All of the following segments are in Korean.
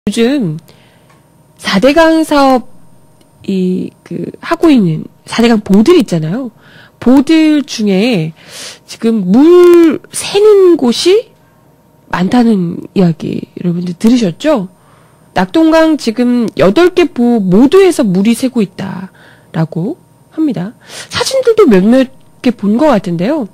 요즘 4대강 사업, 하고 있는 4대강 보들 있잖아요. 보들 중에 지금 물 새는 곳이 많다는 이야기 여러분들 들으셨죠? 낙동강 지금 8개 보 모두에서 물이 새고 있다라고 합니다. 사진들도 몇몇 개 본 것 같은데요.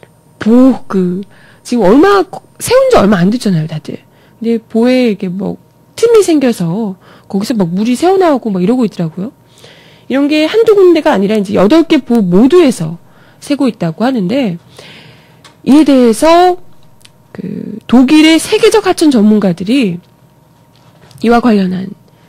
지금 세운 지 얼마 안 됐잖아요, 다들. 근데 보에 이게 틈이 생겨서 거기서 물이 새어나오고 이러고 있더라고요. 이런 게 한두 군데가 아니라 이제 8개 보 모두에서 새고 있다고 하는데, 이에 대해서 독일의 세계적 하천 전문가들이 이와 관련한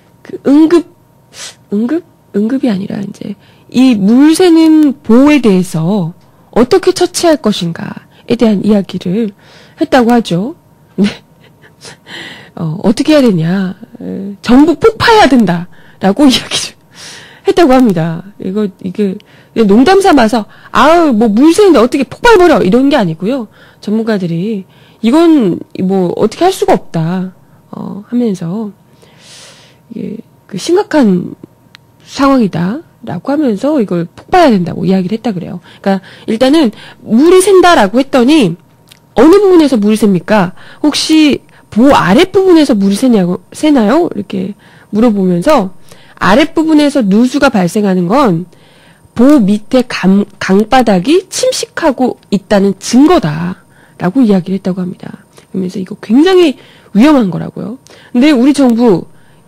응급이 아니라 이제 이 물 새는 보호에 대해서 어떻게 처치할 것인가에 대한 이야기를 했다고 하죠. 네. 어떻게 해야 되냐. 전부 폭파해야 된다라고 이야기를 했다고 합니다. 이게 농담 삼아서, 물 새는데 어떻게 폭발해버려. 이런 게 아니고요. 전문가들이 이건 어떻게 할 수가 없다. 하면서, 이게 심각한 상황이다. 라고 하면서 이걸 폭발해야 된다고 이야기를 했다 그래요. 그러니까 일단은 물이 샌다라고 했더니 어느 부분에서 물이 셉니까? 혹시 보 아랫부분에서 물이 새나요? 이렇게 물어보면서 아랫부분에서 누수가 발생하는 건 보 밑에 강바닥이 침식하고 있다는 증거다라고 이야기를 했다고 합니다. 그러면서 이거 굉장히 위험한 거라고요. 근데 우리 정부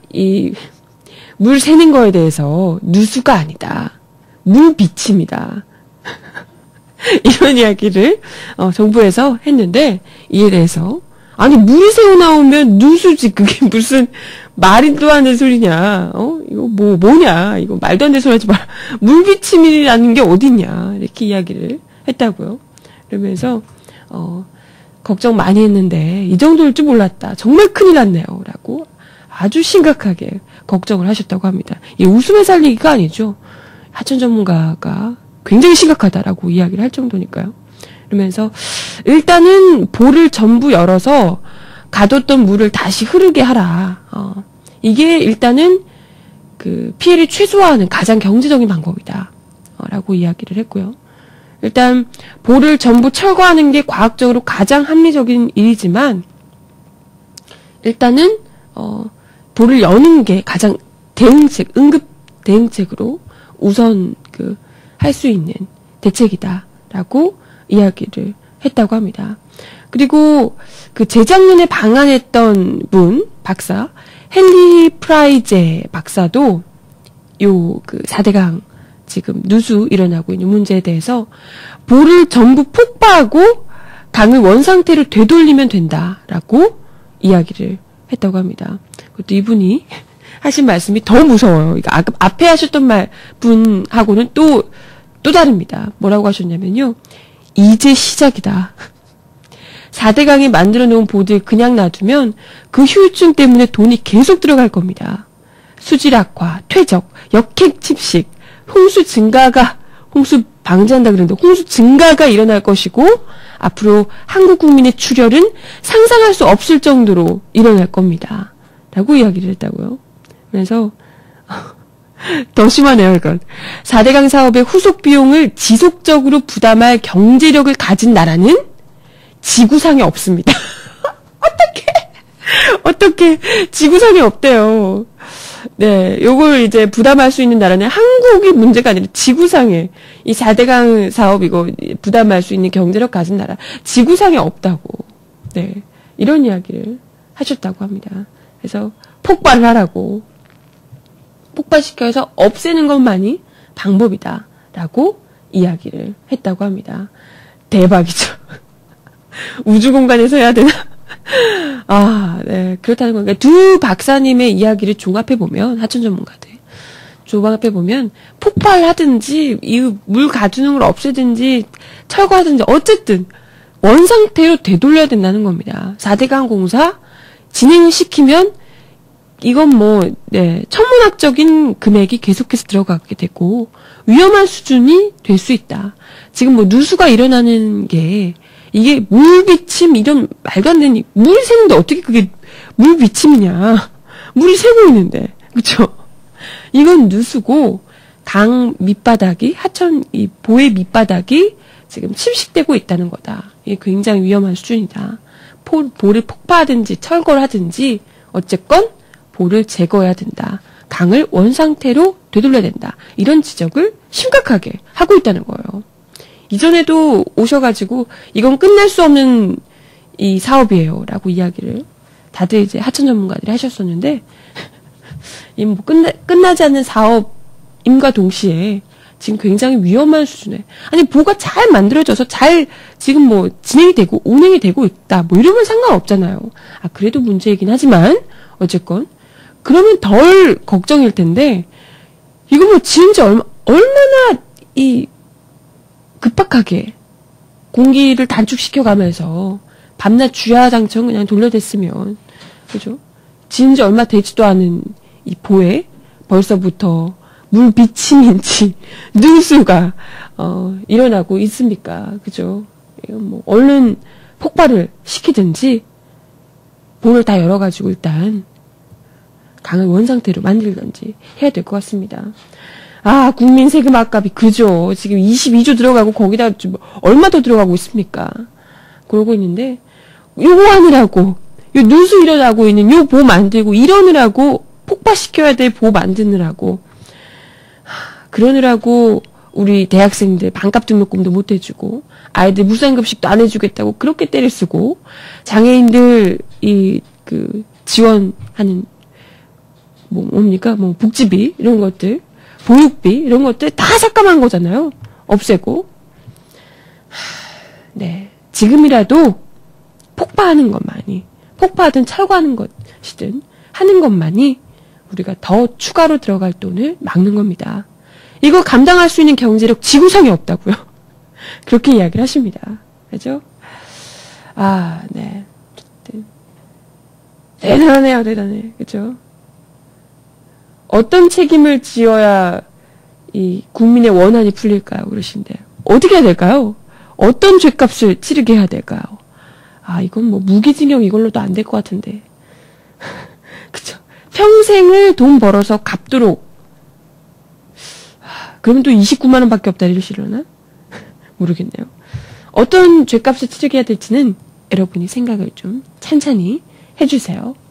물 새는 거에 대해서 누수가 아니다. 물 비침이다. 이런 이야기를 정부에서 했는데, 이에 대해서 아니 물이 새어나오면 누수지, 그게 무슨 말도 안 되는 소리냐. 이거 뭐냐. 이거 말도 안 되는 소리 하지 마라. 물 비침이라는 게 어딨냐. 이렇게 이야기를 했다고요. 그러면서 걱정 많이 했는데 이 정도일 줄 몰랐다. 정말 큰일 났네요. 라고 아주 심각하게 걱정을 하셨다고 합니다. 이 웃음에 살리기가 아니죠. 하천 전문가가 굉장히 심각하다라고 이야기를 할 정도니까요. 그러면서 일단은 보를 전부 열어서 가뒀던 물을 다시 흐르게 하라. 이게 일단은 피해를 최소화하는 가장 경제적인 방법이다. 라고 이야기를 했고요. 일단 보를 전부 철거하는 게 과학적으로 가장 합리적인 일이지만, 일단은 보를 여는 게 가장 응급 대응책으로 우선 할 수 있는 대책이다라고 이야기를 했다고 합니다. 그리고 재작년에 방한했던 박사, 헨리 프라이제 박사도 4대강 지금 누수 일어나고 있는 문제에 대해서 보를 전부 폭파하고 강을 원상태로 되돌리면 된다라고 이야기를 했다고 합니다. 그것도 이분이 하신 말씀이 더 무서워요. 이거 앞에 하셨던 분하고는 또 다릅니다. 뭐라고 하셨냐면요. 이제 시작이다. 4대강이 만들어 놓은 보들 그냥 놔두면 그 휴유증 때문에 돈이 계속 들어갈 겁니다. 수질 악화, 퇴적, 역행 침식, 홍수 방지한다 그랬는데 홍수 증가가 일어날 것이고, 앞으로 한국 국민의 출혈은 상상할 수 없을 정도로 일어날 겁니다. 라고 이야기를 했다고요. 그래서 더 심하네요, 이건. 4대강 사업의 후속 비용을 지속적으로 부담할 경제력을 가진 나라는 지구상에 없습니다. 어떻게 지구상에 없대요. 네, 요걸 이제 부담할 수 있는 나라는 한국이 문제가 아니라 지구상에 이 4대강 사업 이거 부담할 수 있는 경제력 가진 나라 지구상에 없다고. 네, 이런 이야기를 하셨다고 합니다. 그래서 폭발을 하라고, 폭발시켜서 없애는 것만이 방법이다라고 이야기를 했다고 합니다. 대박이죠. 우주 공간에서 해야 되나? 네, 그렇다는 거니까 두 박사님의 이야기를 종합해보면, 하천 전문가들 종합해보면 폭발하든지 이 물 가두는 걸 없애든지 철거하든지 어쨌든 원상태로 되돌려야 된다는 겁니다. 4대강 공사 진행시키면 이건 천문학적인 금액이 계속해서 들어가게 되고 위험한 수준이 될 수 있다. 지금 누수가 일어나는 게 이게 물 비침 이런 말도 안 되는, 물이 새는데 어떻게 그게 물 비침이냐. 물이 새고 있는데, 그쵸? 이건 누수고, 강 밑바닥이, 하천, 이 보의 밑바닥이 지금 침식되고 있다는 거다. 이게 굉장히 위험한 수준이다. 보를 폭파하든지 철거를 하든지, 어쨌건, 보를 제거해야 된다. 강을 원상태로 되돌려야 된다. 이런 지적을 심각하게 하고 있다는 거예요. 이전에도 오셔가지고 이건 끝날 수 없는 이 사업이에요. 라고 이야기를 다들 이제 하천 전문가들이 하셨었는데 이 뭐 끝나지 않는 사업임과 동시에 지금 굉장히 위험한 수준에 아니 보가 잘 만들어져서 잘 지금 뭐 진행이 되고 운행이 되고 있다. 뭐 이러면 상관없잖아요. 아 그래도 문제이긴 하지만 어쨌건 그러면 덜 걱정일 텐데 이거 뭐 지은 지 얼마나 이 급박하게 공기를 단축시켜가면서 밤낮 주야장천 그냥 돌려댔으면 그죠? 지은 지 얼마 되지도 않은 이 보에 벌써부터 물 비침인지 누수가 일어나고 있습니까? 그죠? 이건 뭐 얼른 폭발을 시키든지 보를 다 열어가지고 일단 강을 원상태로 만들든지 해야 될 것 같습니다. 아, 국민 세금 아깝이 그죠. 지금 22조 들어가고 거기다 좀 얼마 더 들어가고 있습니까? 그러고 있는데 요거 하느라고 요 누수 일어나고 있는 요 보 만들고 이러느라고 폭파시켜야 될 보 만드느라고 그러느라고 우리 대학생들 반값 등록금도 못 해주고 아이들 무상급식도 안 해주겠다고 그렇게 때를 쓰고 장애인들 지원하는 뭡니까? 복지비, 이런 것들, 보육비, 이런 것들 다 삭감한 거잖아요. 없애고. 네. 지금이라도 폭파하는 것만이, 폭파하든 철거하는 것이든 하는 것만이 우리가 더 추가로 들어갈 돈을 막는 겁니다. 이거 감당할 수 있는 경제력 지구상에 없다고요. 그렇게 이야기를 하십니다. 그죠? 아, 네. 대단하네요, 대단해. 그죠? 어떤 책임을 지어야 이 국민의 원한이 풀릴까요? 그러신데 어떻게 해야 될까요? 어떤 죗값을 치르게 해야 될까요? 아 이건 뭐 무기징역 이걸로도 안 될 것 같은데 그쵸? 평생을 돈 벌어서 갚도록 그러면 또 29만 원밖에 없다 이러시려나? 모르겠네요. 어떤 죗값을 치르게 해야 될지는 여러분이 생각을 좀 찬찬히 해주세요.